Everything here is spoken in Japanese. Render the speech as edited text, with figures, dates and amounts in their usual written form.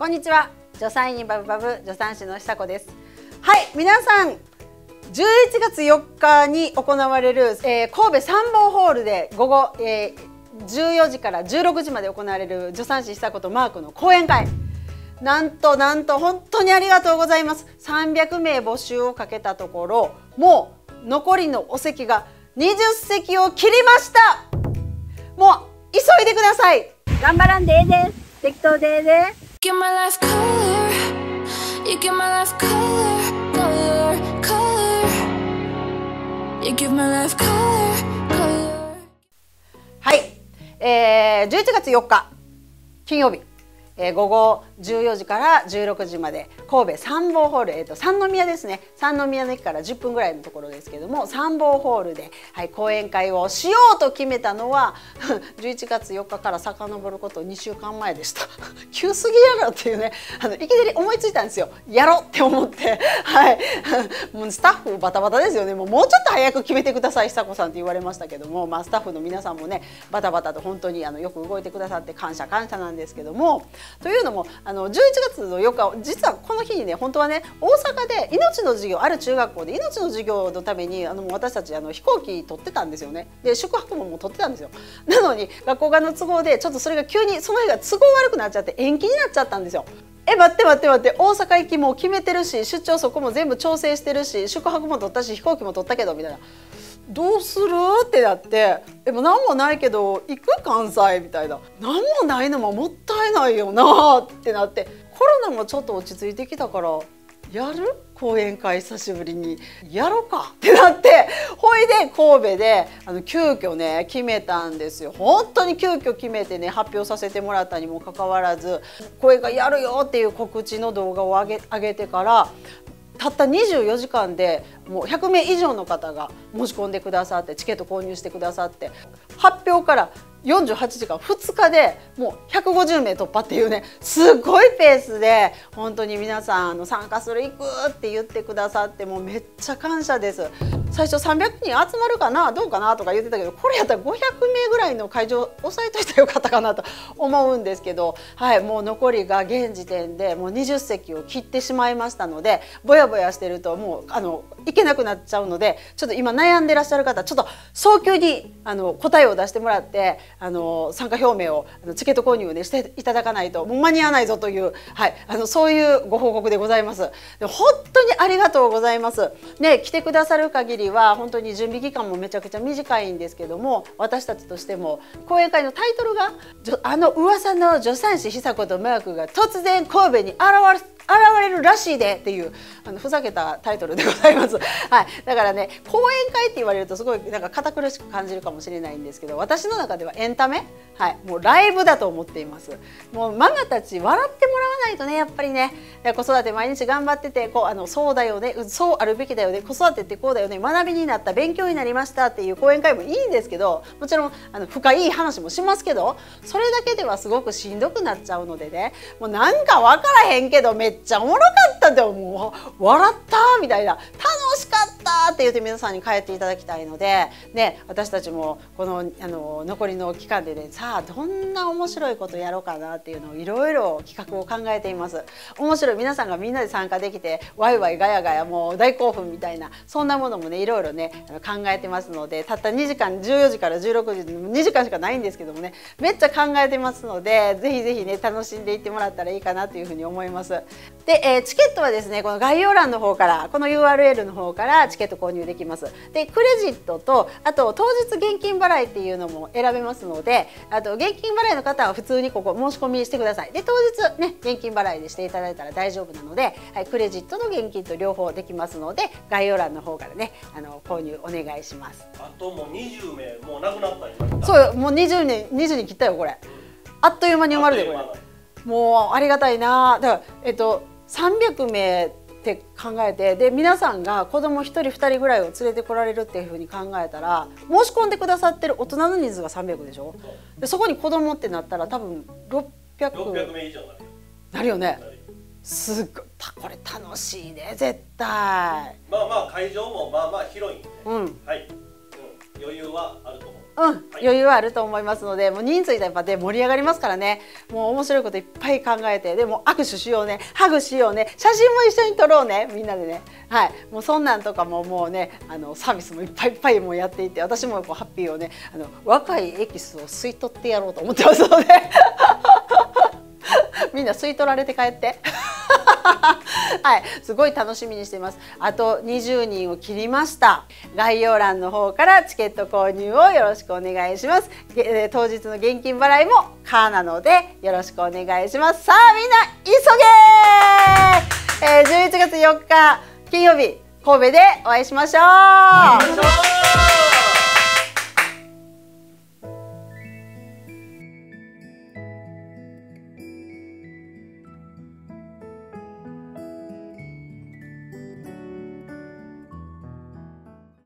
こんにちは。助産院バブバブ助産師の久子です。はい、皆さん、11月4日に行われる、神戸三宝ホールで午後、14時から16時まで行われる助産師久子とマークの講演会。なんと本当にありがとうございます。300名募集をかけたところ、もう残りのお席が20席を切りました。もう急いでください。 頑張らんでええです。適当でええで。 Give my life color, you give my life color, color, color. You give my life color, color. はい、11月4日金曜日、午後14時から16時まで神戸三宝ホール、三宮ですね。三宮の駅から10分ぐらいのところですけども、三宝ホールで、はい、講演会をしようと決めたのは11月4日から遡ること2週間前でした急すぎやろっていうね、いきなり思いついたんですよ。やろうって思って、はい、もうスタッフバタバタですよね。もうちょっと早く決めてください久子さんって言われましたけども、スタッフの皆さんもねバタバタと本当によく動いてくださって感謝なんですけども、というのも11月の4日、実はこの日にね、本当はね、大阪で命の授業、ある中学校で命の授業のために私たち飛行機取ってたんですよね。で宿泊も取ってたんですよ。なのに学校側の都合でちょっとそれが急にその日が都合悪くなっちゃって延期になっちゃったんですよ。待って大阪行きも決めてるし、出張そこも全部調整してるし、宿泊も取ったし飛行機も取ったけどみたいな、どうするってなって、も何もないけど行く関西みたいな、何もないのももったいないよなってなって、コロナもちょっと落ち着いてきたからやる講演会久しぶりにやろうかってなって、ほいで神戸で急遽ね決めたんですよ。本当に急遽決めてね発表させてもらったにもかかわらず、講演会やるよっていう告知の動画を上げてからたった24時間でもう100名以上の方が申し込んでくださって、チケット購入してくださって、発表から48時間2日でもう150名突破っていうね、すごいペースで本当に皆さん参加する行くって言ってくださって、もうめっちゃ感謝です。最初300人集まるかなどうかなとか言ってたけど、これやったら500名ぐらいの会場押さえといたらよかったかなと思うんですけど、はい、もう残りが現時点でもう20席を切ってしまいましたので、ぼやぼやしてるともう行けなくなっちゃうので、ちょっと今悩んでらっしゃる方、ちょっと早急に答えを出してもらって、参加表明をチケット購入をねしていただかないともう間に合わないぞという、はい、そういうご報告でございます。で本当にありがとうございます。ね、来てくださる限りは本当に準備期間もめちゃくちゃ短いんですけども、私たちとしても講演会のタイトルが噂の助産師久子とマークが突然神戸に現れるらしいでっていうふざけたタイトルでございます。はい、だからね、講演会って言われるとすごいなんか堅苦しく感じるかもしれないんですけど、私の中ではエンタメ、はい、もうライブだと思っています。もうママたち笑ってもらわないとね、やっぱりね、子育て毎日頑張っててそうだよね、そうあるべきだよね、子育てってこうだよね、学びになった、勉強になりましたっていう講演会もいいんですけど、もちろん深い話もしますけど、それだけではすごくしんどくなっちゃうのでね、もうなんか分からへんけどめっちゃおもろかったって、もう笑ったみたいな、楽しかったって言って皆さんに帰っていただきたいので、ね、私たちもこの残りの期間でね、さあどんな面白いことやろうかなっていうのをいろいろ企画を考えています。面白い、皆さんがみんなで参加できてワイワイガヤガヤもう大興奮みたいな、そんなものもねいろいろね考えてますので、たった2時間、14時から16時2時間しかないんですけどもね、めっちゃ考えてますので、ぜひぜひね楽しんでいってもらったらいいかなというふうに思います。で、チケットはですね、この概要欄の方から、この URL の方からチケット購入できます。でクレジットと、あと当日現金払いっていうのも選べますので、あと現金払いの方は普通にここ申し込みしてください。で当日ね現金払いでしていただいたら大丈夫なので、はい、クレジットと現金と両方できますので、概要欄の方からね購入お願いします。 あともう20名もうなくなったん今。 そうよ、もう20人切ったよこれ。あっという間に埋まるでこれ。もうありがたいな。だから300名って考えて、で皆さんが子供1人2人ぐらいを連れてこられるっていうふうに考えたら、申し込んでくださってる大人の人数が300でしょ。でそこに子供ってなったら多分600 名以上なるよね。すごい、これ楽しいね絶対。 まあ会場もまあ広いんで、 うん、 はい、余裕はあると思う。 余裕はあると思いますので、もう人数いたらやっぱで盛り上がりますからね。もう面白いこといっぱい考えて、でも握手しようね、ハグしようね、写真も一緒に撮ろうね、みんなでね。はい、もうそんなんとかももうね、サービスもいっぱいいっぱいもうやっていて、私もこうハッピーをね、若いエキスを吸い取ってやろうと思ってますので。みんな吸い取られて帰ってはい、すごい楽しみにしています。あと20人を切りました。概要欄の方からチケット購入をよろしくお願いします。当日の現金払いも可なのでよろしくお願いします。さあみんな急げ11月4日金曜日神戸でお会いしましょう。